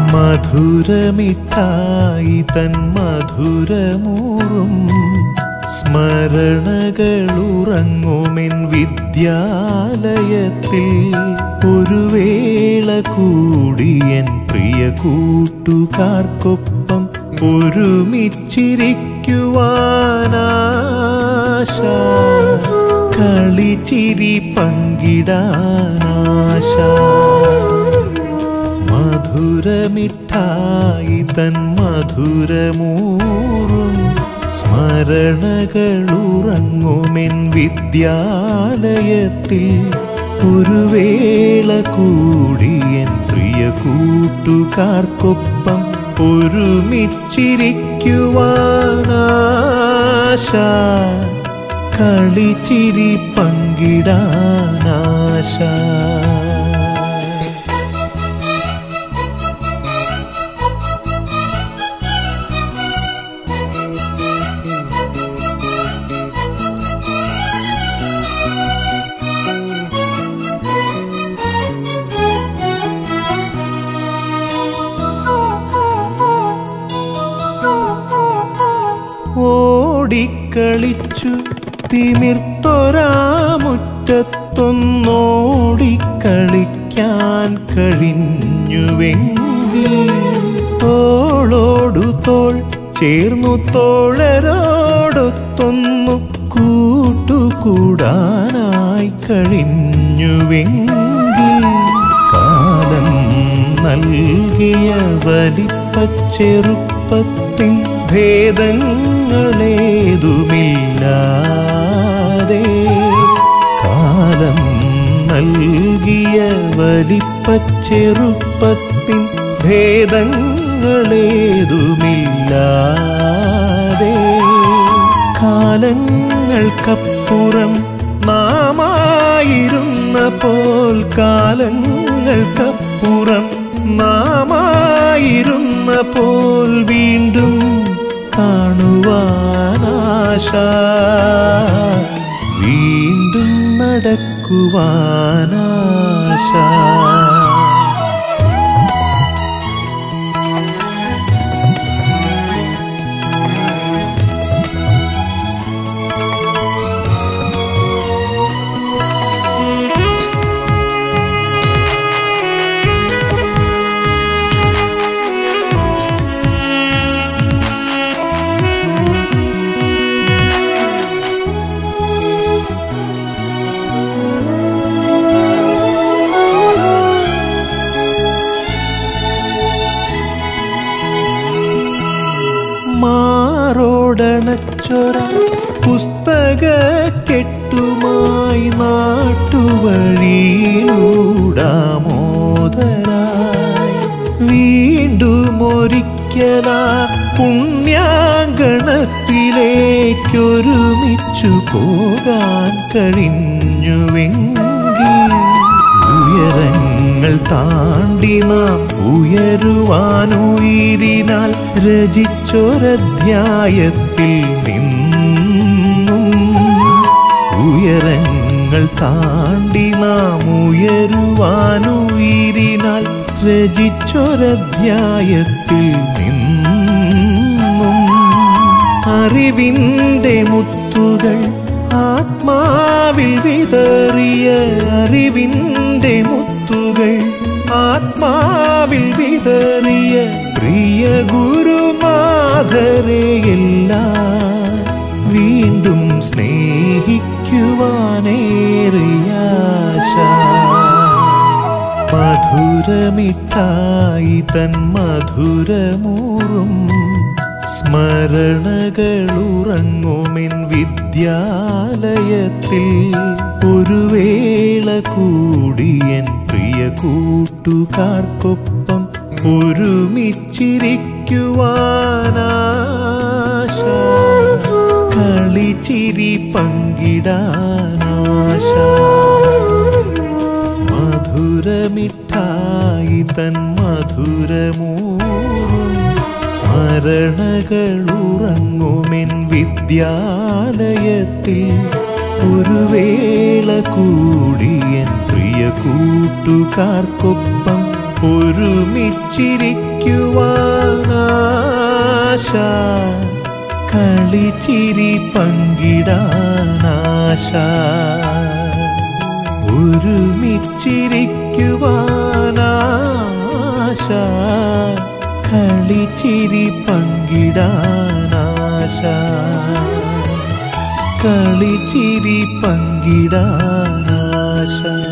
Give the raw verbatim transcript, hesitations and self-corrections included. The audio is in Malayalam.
മധുരമിഠായി തൻ മധുരമൂറും സ്മരണകളുറങ്ങുമെൻ വിദ്യാലയത്തിൽ ഒരു വേള കൂടിയൻ പ്രിയ കൂട്ടുകാർക്കൊപ്പം ഒരുമിച്ചിരിക്കുവാനാശ കളിച്ചിരി പങ്കിടാനാശ മധുരമിഠായി തൻ മധുരമൂറും സ്മരണകളുറങ്ങുമെൻ വിദ്യാലയത്തിൽ ഒരു വേള കൂടിയൻ പ്രിയ കൂട്ടുകാർക്കൊപ്പം ഒരുമിച്ചിരിക്കുവാനാശ കളിച്ചിരി പങ്കിടാനാശ ഓടിക്കളിച്ചു തിമിർത്തൊരാമുറ്റത്തൊന്നോടിക്കളിക്കാൻ കഴിഞ്ഞുവെങ്കിൽ തോളോടു തോൾ ചേർന്നു തോഴരോടൊത്തൊന്നു കൂട്ടുകൂടാനായി കഴിഞ്ഞുവെങ്കിൽ കാലം നൽകിയ വലിപ്പച്ചെറുപ്പത്തിൻ ഭേദങ്ങളേതുമില്ലാതെ കാലം നൽകിയ വലിപ്പച്ചെറുപ്പത്തിൻ ഭേദങ്ങളേതുമില്ലാതെ കാലങ്ങൾക്കപ്പുറം നാമായിരുന്ന പോൽ കാലങ്ങൾക്കപ്പുറം നാമായിരുന്ന പോൽ വീണ്ടും കാണുവാനാശ വീണ്ടും നടക്കുവാനാശ മാറോടണച്ചൊര പുസ്തക കെട്ടുമായി നാട്ടുവഴിയിലൂടാമോദരായി വീണ്ടും ഒരിക്കലാ പുണ്യാങ്കണത്തിലേക്കൊരുമിച്ചു പോകാൻ കഴിഞ്ഞുവെങ്കിൽ ഉയരങ്ങൾ താണ്ടി നാം ഉയരുവാനുയിരിനാൽ രചിച്ചൊരധ്യായത്തിൽ നിന്നും ഉയരങ്ങൾ താണ്ടി നാം ഉയരുവാനുയിരിനാൽ രചിച്ചൊരധ്യായത്തിൽ നിന്നും അറിവിൻ്റെ മുത്തുകൾ ആത്മാവിൽ വിതറിയ അറിവിൻ്റെ മുത്തുകൾ ആത്മാവിൽ വിതറിയ പ്രിയ ഗുരുനാഥരെയെല്ലാം വീണ്ടും സ്നേഹിക്കുവാനേറിയാശ മധുരമിഠായി തൻ മധുരമൂറും സ്മരണകളുറങ്ങുമെൻ വിദ്യാലയത്തിൽ ഒരു വേള കൂടിയൻ പ്രിയ കൂട്ടുകാർക്കൊപ്പം ഒരുമിച്ചിരിക്കുവാനാശ കളിച്ചിരി പങ്കിടാനാശ മധുരമിഠായി തൻ മധുരമൂറും സ്മരണകളുറങ്ങുമെൻ വിദ്യാലയത്തിൽ ഒരു വേള കൂടിയൻ പ്രിയ കൂട്ടുകാർക്കൊപ്പം ഒരുമിച്ചിരിക്കുവാനാശ കളിച്ചിരി പങ്കിടാനാശ ഒരുമിച്ചിരിക്കുവാനാശ കളിച്ചിരി പങ്കിടാനാശ കളിച്ചിരി പങ്കിടാനാശ